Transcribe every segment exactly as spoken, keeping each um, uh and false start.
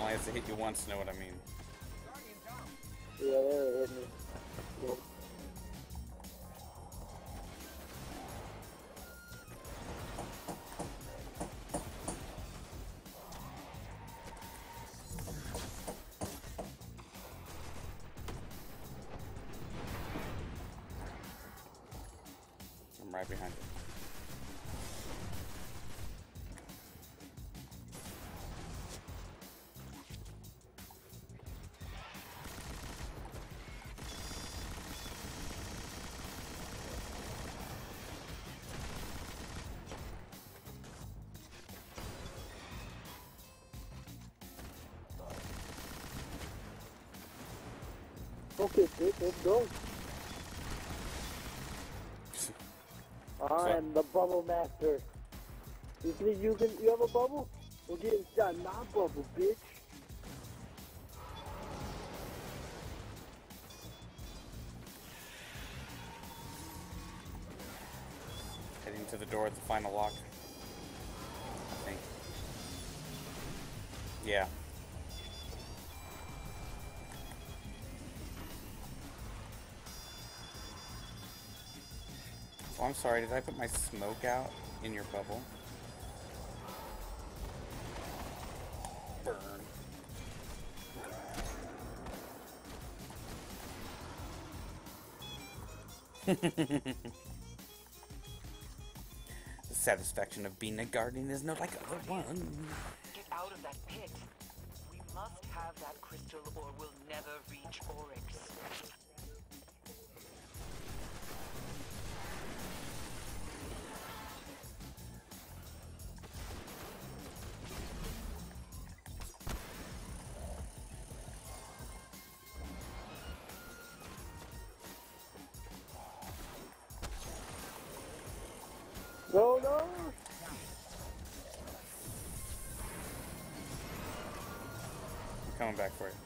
only has to hit you once, know what I mean? Yeah, they hit me. Yeah. I'm right behind you. Okay, bitch, let's go. I am the bubble master. You think you can? You have a bubble? We'll get inside my bubble, bitch. Heading to the door at the final lock. I think. Yeah. Oh, I'm sorry, did I put my smoke out in your bubble? Burn. The satisfaction of being a guardian is no like other one. Get out of that pit. We must have that crystal or we'll never reach Oryx. No, no. I'm coming back for you.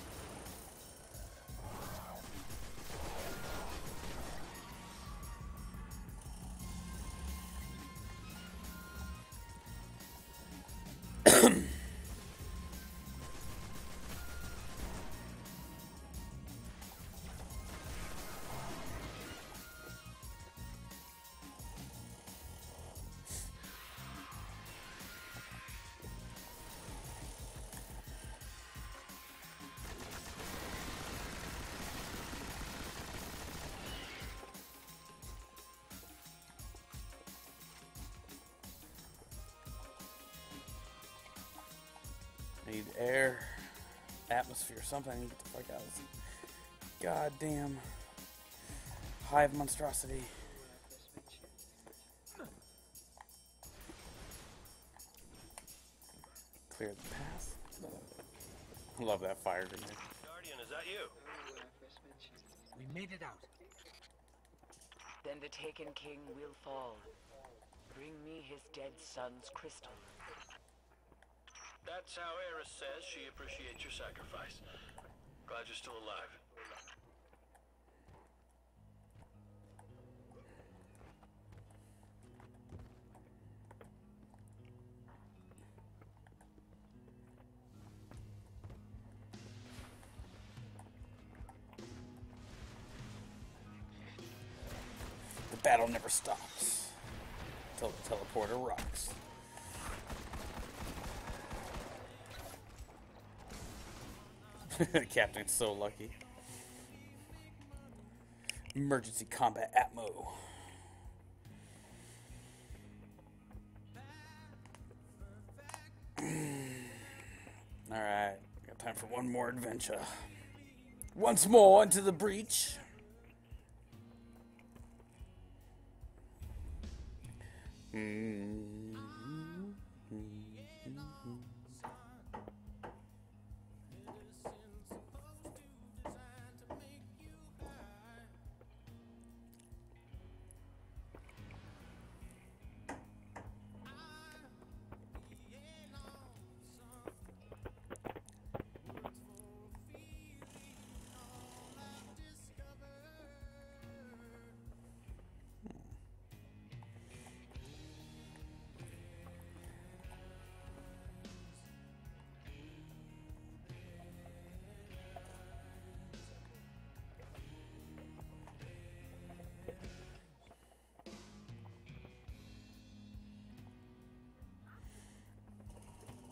Need air, atmosphere, something. I need to get the fuck out of this goddamn hive monstrosity. Clear the path. I love that fire grenade. Guardian, is that you? We made it out. Then the Taken King will fall. Bring me his dead son's crystal. That's how Eris says she appreciates your sacrifice. Glad you're still alive. The battle never stops until the teleporter rocks. Captain's so lucky. Emergency combat atmo. Alright, got time for one more adventure. Once more into the breach. Mm.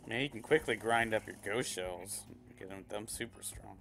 Yeah, you can quickly grind up your ghost shells. Get them, them super strong.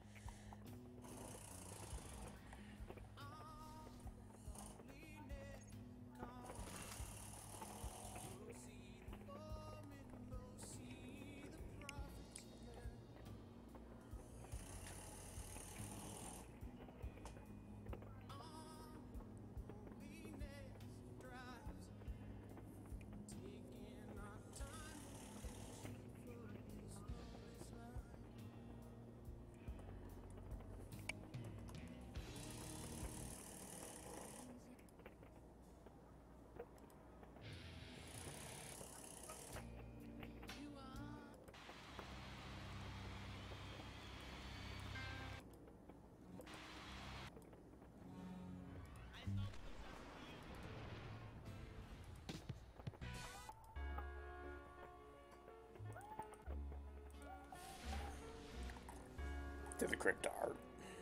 To the crypt art.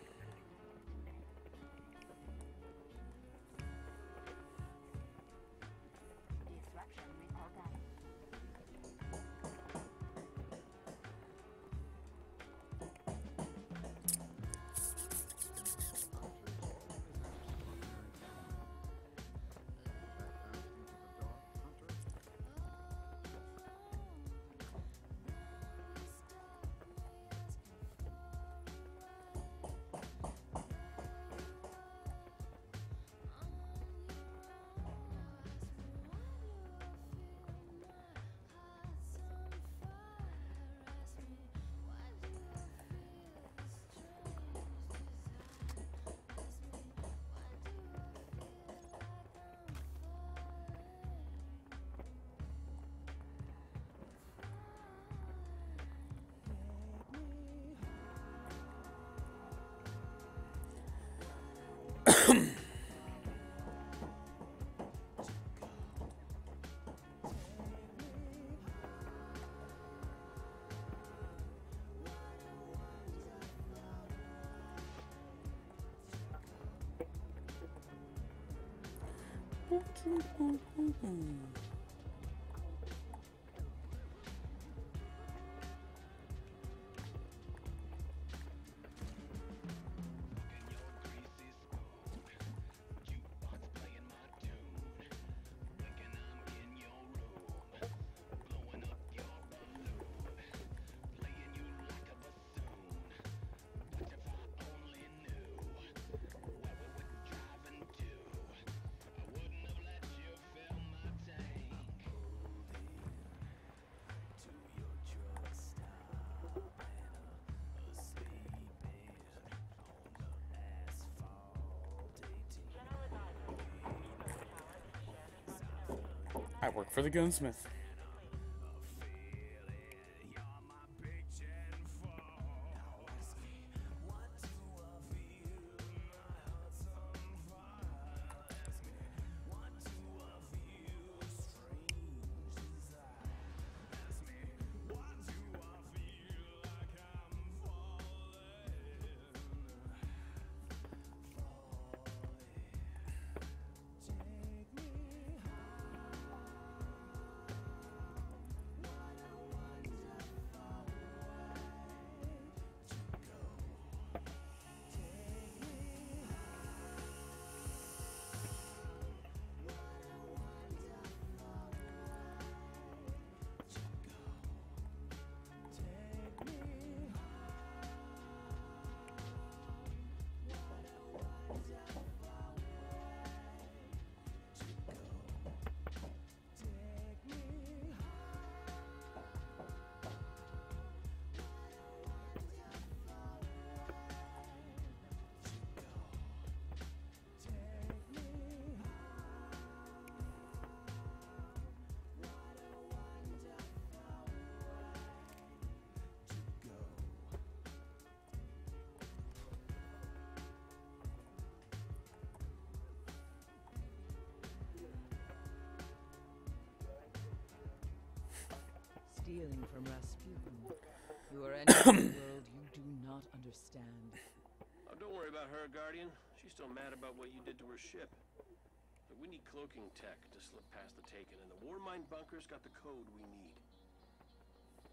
I work for the gunsmith. Stealing from Rasputin. You are entering a world you do not understand. Oh, don't worry about her, Guardian. She's still mad about what you did to her ship. But we need cloaking tech to slip past the Taken, and the Warmind bunker's got the code we need.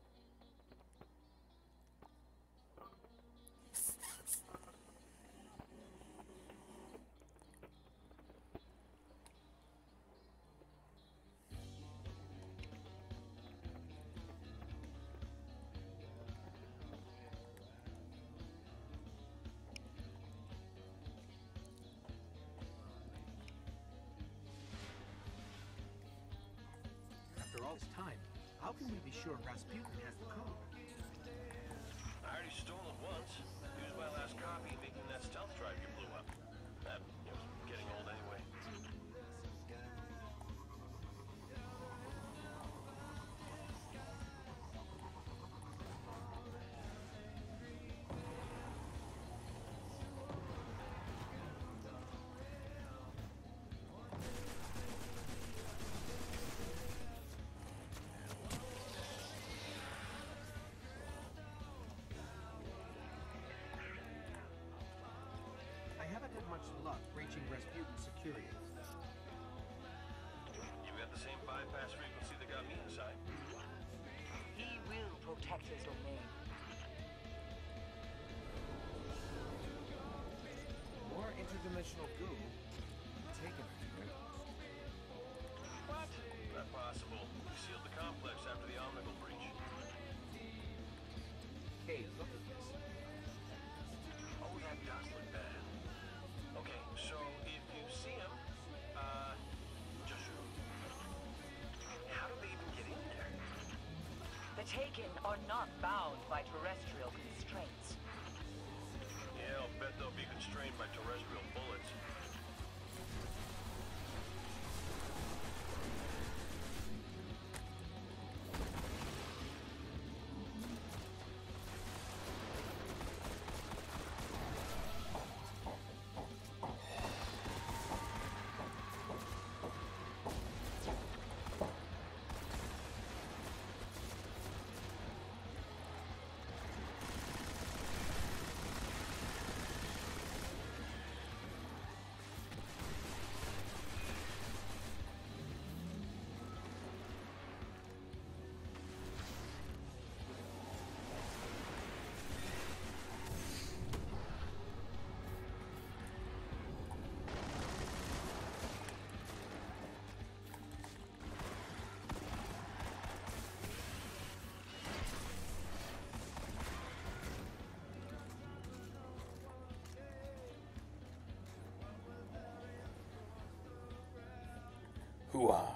this time, how can we be sure Rasputin has the code? I already stole it once. Used my last copy making that stealth drive you blew up. That you know, was getting old anyway. I haven't had much luck reaching Rasputin's security. You've got the same bypass frequency that got me inside. He will protect his domain. More interdimensional goo. Taken it. What? Not possible. We sealed the complex after the Omnigal breach. Hey, look at this. Oh, that does look bad. Okay, so if you see him, uh, just shoot him. How do they even get in there? The Taken are not bound by terrestrial constraints. Yeah, I'll bet they'll be constrained by terrestrial bullets. Hooah.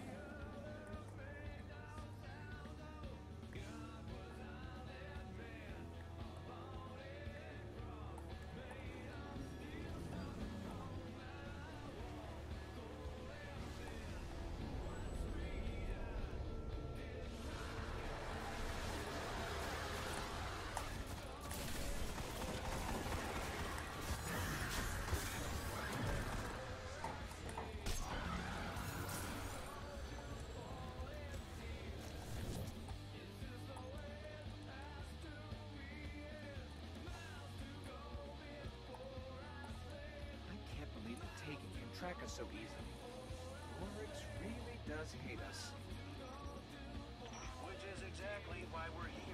I can't believe the Taken can track us so easily. Oryx really does hate us. Which is exactly why we're here.